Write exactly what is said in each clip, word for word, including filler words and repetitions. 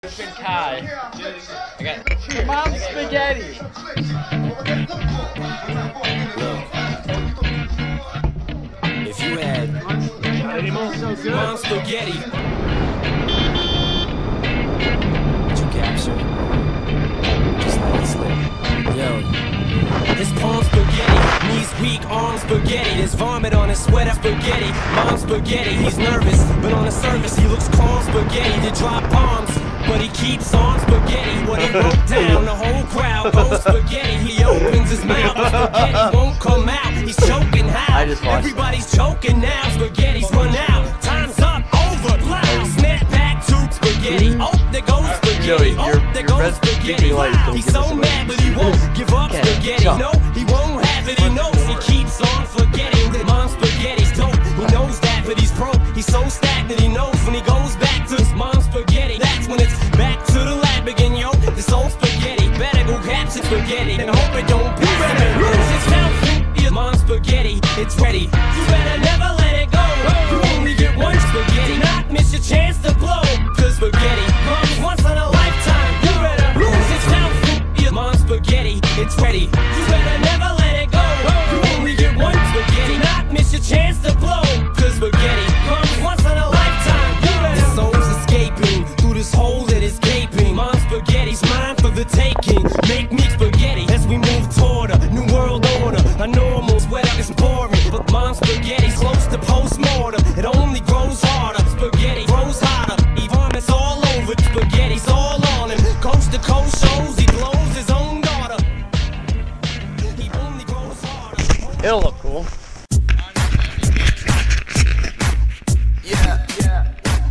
Good Kai. I got Mom spaghetti. If you had Mom spaghetti, did you capture? Just let it slip. Yo. His palm spaghetti, knees weak, arms spaghetti. There's vomit on his sweater spaghetti. Mom spaghetti, he's nervous, but on the surface he looks calm spaghetti. To drop bombs, but he keeps on spaghetti. What he wrote down, the whole crowd goes spaghetti. He opens his mouth, spaghetti won't come out. He's choking how? Everybody's choking now. Spaghetti's run out, time's up, over, loud. Snap back to spaghetti. Oh, there goes spaghetti. Oh, there goes spaghetti. Wow, he's so mad, but he won't give up spaghetti. No, he won't have it, he knows. He keeps on forgetting that Mom's spaghetti's dope. He knows that, but he's broke. He's so stacked that he knows when he goes back to his mom's spaghetti. That's when it's back to the lab again, yo. This old spaghetti, better go capture spaghetti and hope it don't pass him. Lose his health, your mom's spaghetti, it's ready. You better never let it go. You only get one spaghetti, do not miss your chance to blow. Cause spaghetti comes once in a lifetime. You better lose his health, your mom's spaghetti, it's ready. You better never let it go. You only get one spaghetti, do not miss your chance to blow. Cause spaghetti comes once in a lifetime. You better. His soul's escaping through this hole that is gaping. Mom's spaghetti's mine for the taking. Make me spaghetti as we move toward a new world order. A normal sweat is boring, but Mom's spaghetti's close to post-mortem. It only grows harder. Spaghetti grows hotter. He vomits all over. Spaghetti's all on him. Coast to coast shows. He blows his own daughter. He only grows harder. It'll look cool. Yeah, yeah.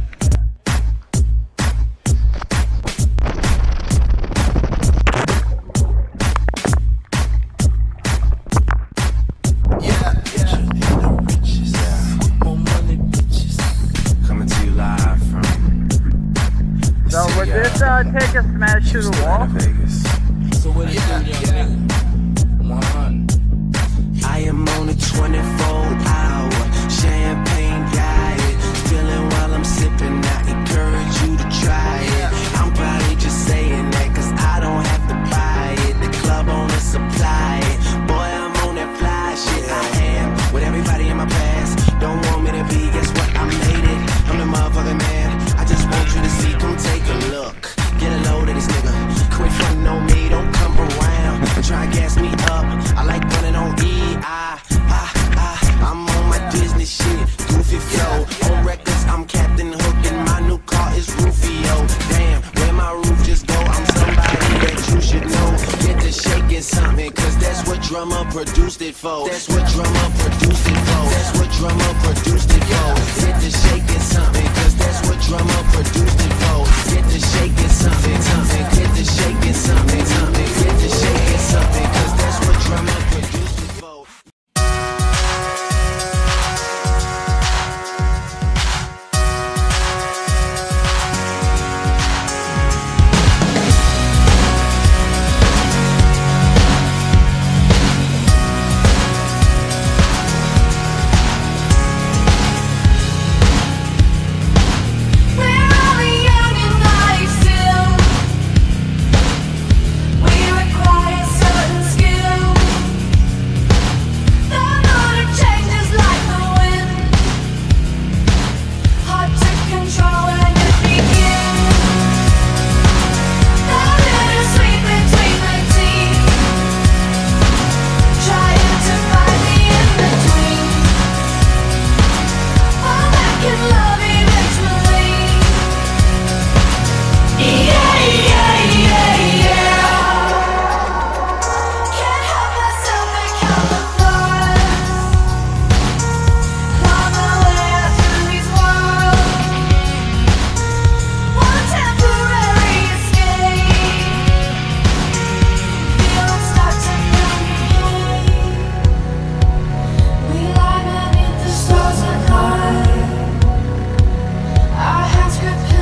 So would this uh, take a smash to the wall? So what is yeah, it, yeah. one I am on a twenty-four hour champagne diet, feeling while I'm sipping. I encourage you to try it. I'm probably just saying that cause I don't have to buy it. The club on the supply it. Boy, I'm on that fly shit. I am with everybody in my past. Don't want me to be, guess what? I made it. I'm the motherfucking man. I just want you to see, come take a look. Get a load of this nigga. Quit frontin' on me, don't come around. Try to gas me up. I like running on E. I, I, I, I'm on my Disney shit. Goofy flow. On records, I'm Captain Hook and my new car is Rufio. Damn, where my roof just go? I'm somebody that you should know. Get to shaking something, cause that's what drummer produced it for. That's what drummer produced it for. That's what drummer produced it for. Get to shaking something, cause that's what drummer produced it for. Get to shaking something, something. Get to shaking something, something. Get to shaking something, cause that's what drummer produced it for.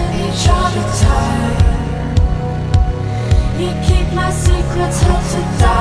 You keep my secrets held to die.